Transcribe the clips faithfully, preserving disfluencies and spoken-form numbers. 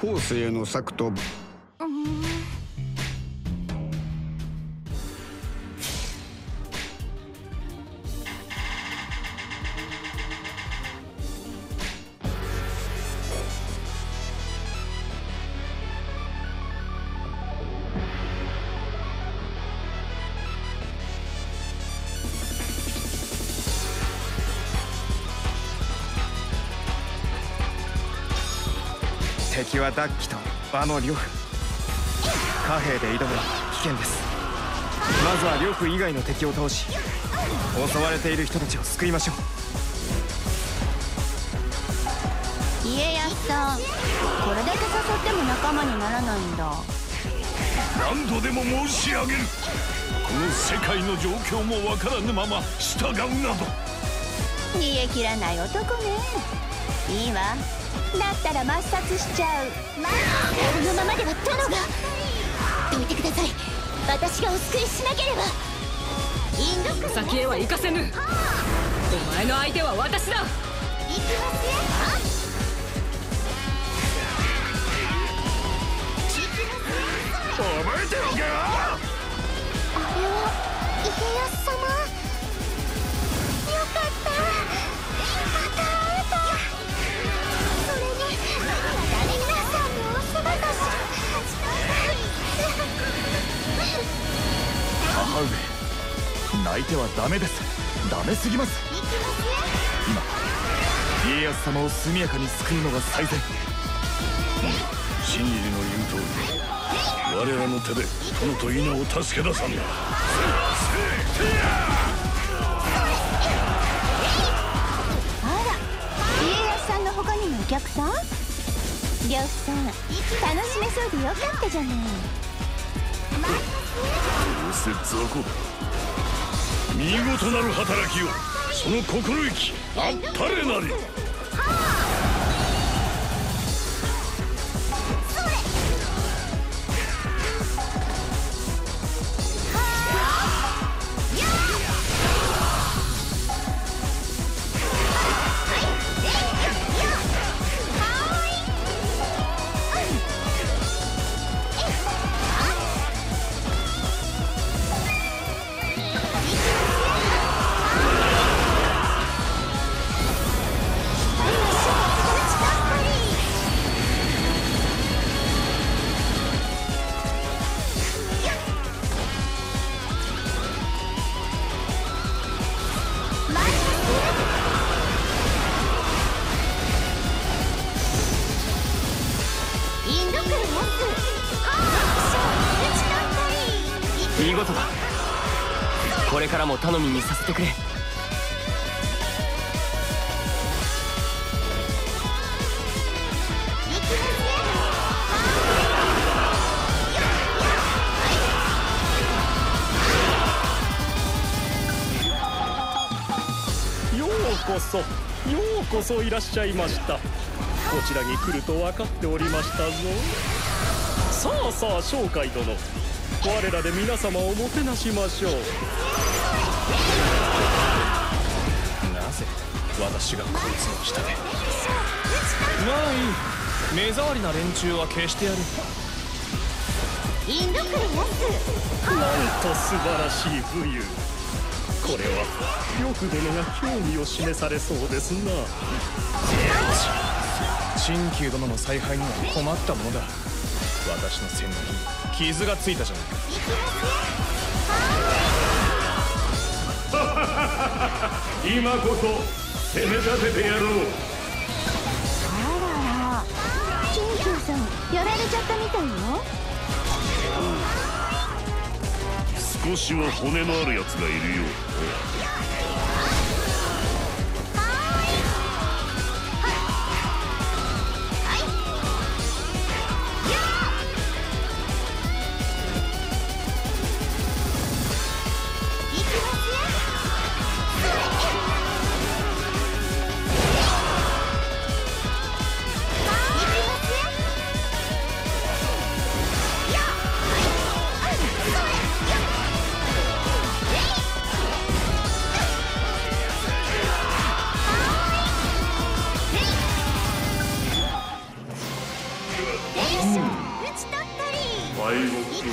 後世の策と。 敵はダッキと場の呂布。貨幣で挑むのは危険です。まずは呂布以外の敵を倒し、襲われている人たちを救いましょう。家康さん、これだけ誘っても仲間にならないんだ。 何度でも申し上げる。この世界の状況もわからぬまま従うなど。 逃げ切らない男ね。いいわ、だったら抹殺しちゃう。このままでは殿が。どいてください、私がお救いしなければ。 インド先へは行かせぬ。お前の相手は私だ。行きますよ。 覚えておけよ。 あれは家康様。よかった、また会えた。それに皆さんのお姿し。 母上、泣いてはダメです。ダメすぎます。今家康様を速やかに救うのが最善。真理の言う通り、我らの手で殿と稲を助け出さんだ。 あら、家康さんの他にもお客さん。呂布さん、楽しめそうでよかったじゃない。 どうせ雑魚だ。見事なる働きを、その心意気あったれなり。 見事だ。これからも頼みにさせてくれ。 ようこそ、ようこそいらっしゃいました。こちらに来ると分かっておりましたぞ。さあさあ、商海殿、我らで皆様をもてなしましょう。 なぜ私がこいつの下で。まあいい、目障りな連中は消してやる。 インドクレヤス、 なんと素晴らしい武勇。これは呂布殿が興味を示されそうですな。 陳旧殿の采配には困ったものだ。私の戦略に傷がついたじゃないか。今こそ攻め立ててやろう。 あらら、陳旧さんやられちゃったみたいよ。 少しは骨のあるやつがいるようだ。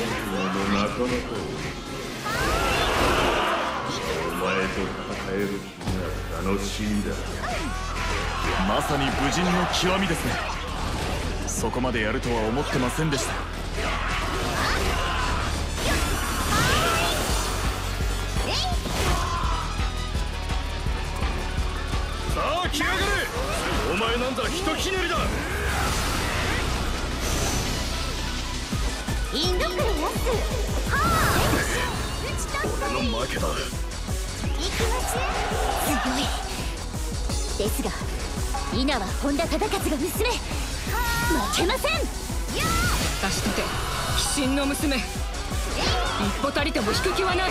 なかなかお前と戦える日が楽しみだ。 まさに武人の極みですね。そこまでやるとは思ってませんでした。 さあ来やがれ。お前なんざひとひねりだ。 インドクレアスはあ俺の負けだ。 行きますすごいですが、イナは本田忠勝が娘、負けません。 私とて鬼神の娘、一歩たりとも引く気はない。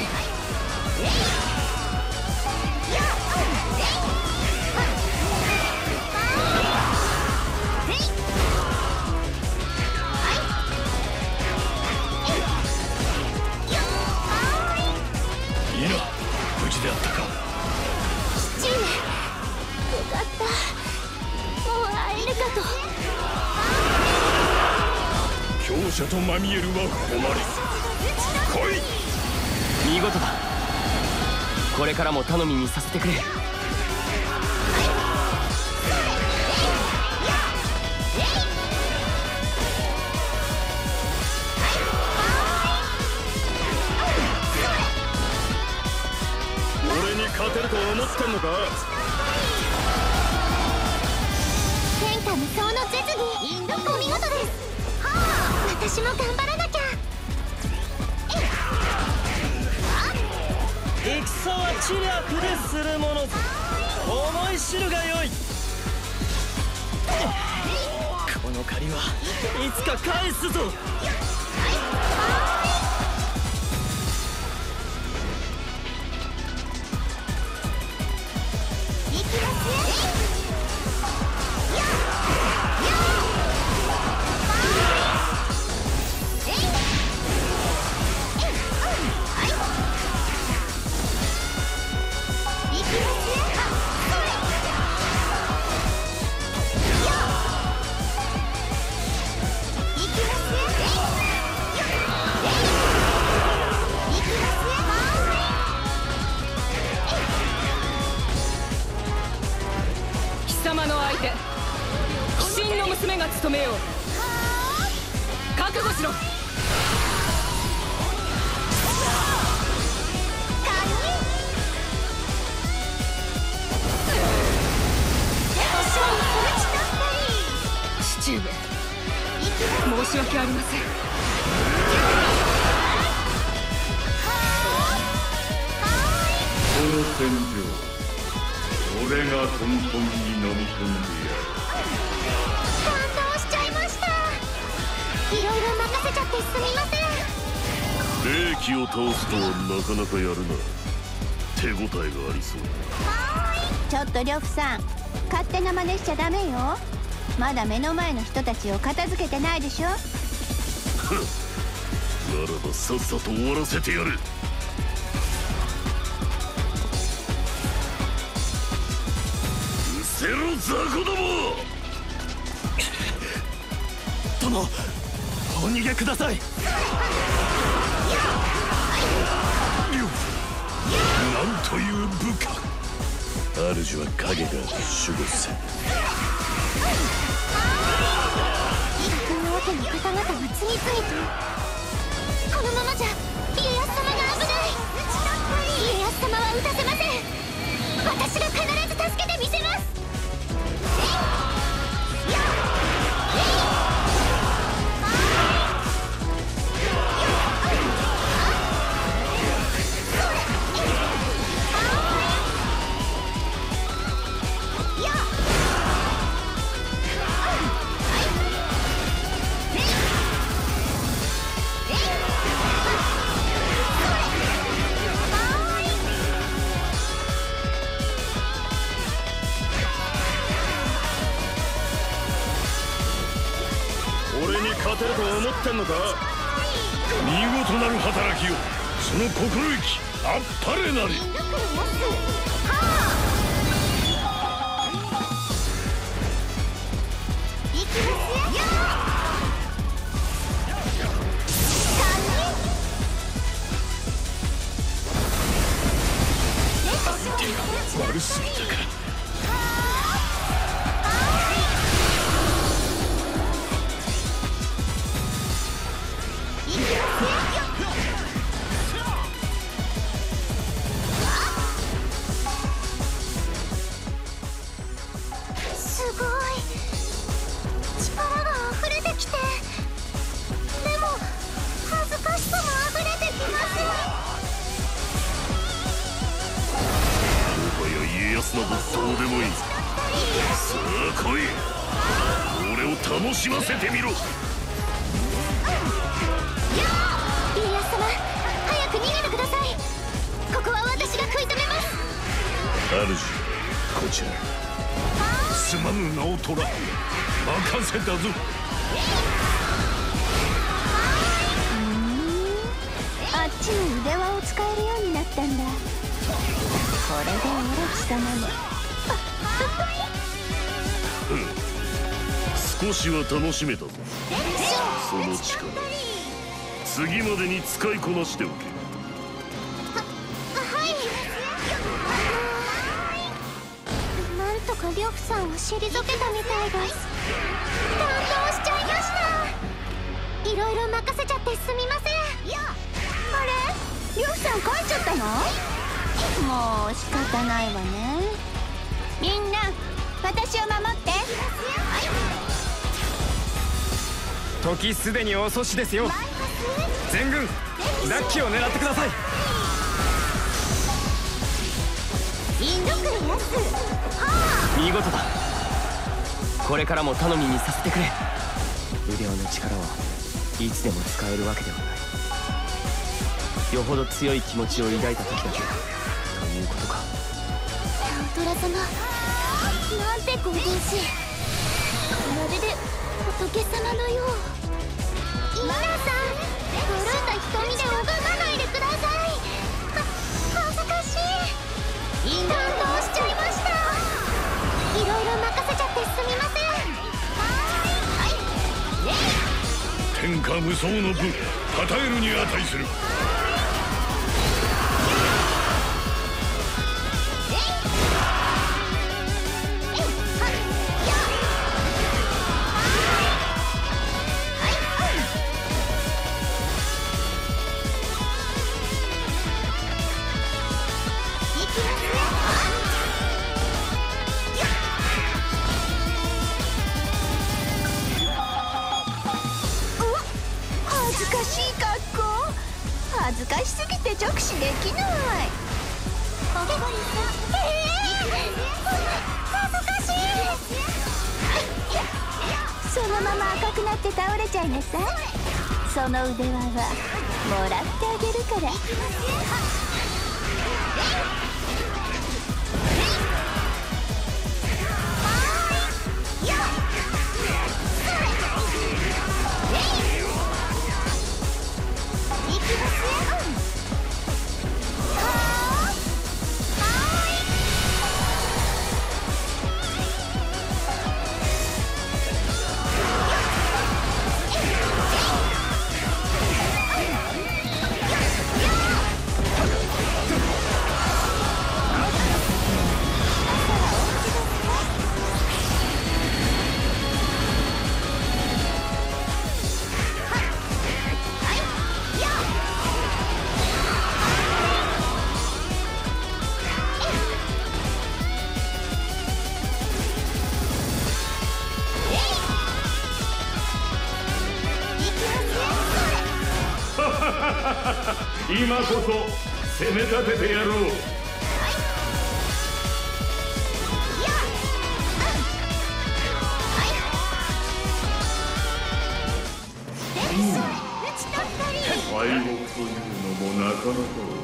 いいな、無事であったか。 父上、よかった。もう会えるかと。 強者とまみえるは誉れ。来い。 見事だ。これからも頼みにさせてくれ。 俺に勝てると思ってんのか。 天下無双の絶技、インドお見事です。はあ、私も頑張らなきゃ。 戦は知略でするものぞ。思い知るがよい。この借りはいつか返すぞ。 行きますよ。 貴様の相手、鬼神の娘が務めよう。覚悟しろ。父上、申し訳ありません。 この戦場、俺が根本に飲み込んでやる。 感動しちゃいました。いろいろ任せちゃってすみません。 霊気を倒すとはなかなかやるな。手応えがありそうだ。 ちょっと呂布さん、勝手な真似しちゃダメよ。まだ目の前の人たちを片付けてないでしょ。 ならばさっさと終わらせてやる。うせろ雑魚ども。 殿、お逃げください。 なんという部下。主は影が守護せ。 このわけの方々が次々と。このままじゃ家康様が危ない。家康様は撃たせません。私が必ず助けてみせます。 俺に勝てると思ってんのか。 見事なる働きを、その心意気あっぱれなり。 インドクレアスはあ、行きますよ。 どうでもいい。さあ来い、俺を楽しませてみろ。 家康様、早く逃げてください。ここは私が食い止めます。 主、こちらすまぬ名を取ら任せたぞ。 あっちの腕輪を使えるようになったんだ。これでオロチ様も少しは楽しめたぞ。その力、次までに使いこなしておけ。 はい。なんとか呂布さんを退けたみたいです。感動しちゃいました。いろいろ任せちゃってすみません。あれ、呂布さん帰っちゃったの？もう仕方ないわね。みんな私を守って。 時すでに遅しですよ。全軍ザッキを狙ってください。 インドクルヤス、は見事だ。これからも頼みにさせてくれ。腕輪の力はいつでも使えるわけではない。よほど強い気持ちを抱いた時だけということか。 タウトラ様、なんて神々しい。まるで仏様のよう。皆さん、狂った瞳で拝まないでください。は恥ずかしい。感動しちゃいました。いろいろ任せちゃってすみません。 天下無双の部、称えるに値する。 恥ずかしすぎて直視できない。えー、恥ずかしい。そのまま赤くなって倒れちゃいなさい。その腕輪はもらってあげるから。 今こそ攻め立ててやろう。敗北というのもなかなか面白い。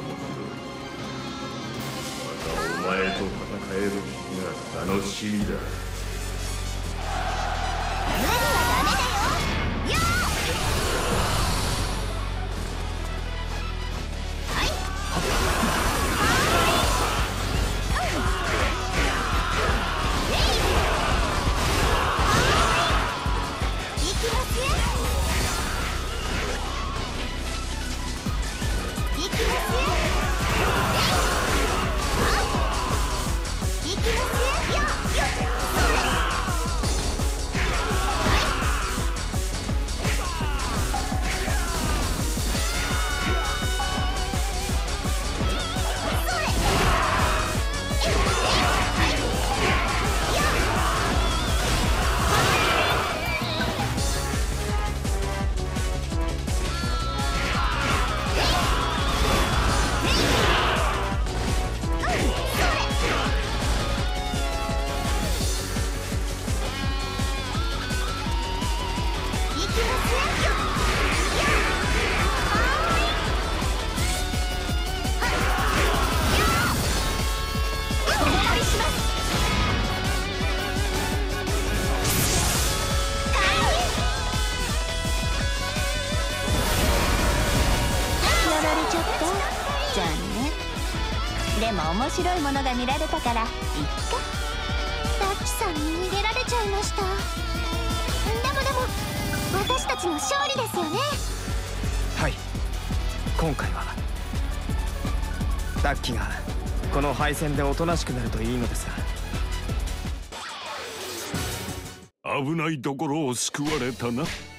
またお前と戦える日が楽しみだ。 いきますよ。 も面白いものが見られたからいっか。ダッキさんに逃げられちゃいました。でもでも私たちの勝利ですよね。 はい、今回はダッキがこの敗戦でおとなしくなるといいのですが。 危ないところを救われたな。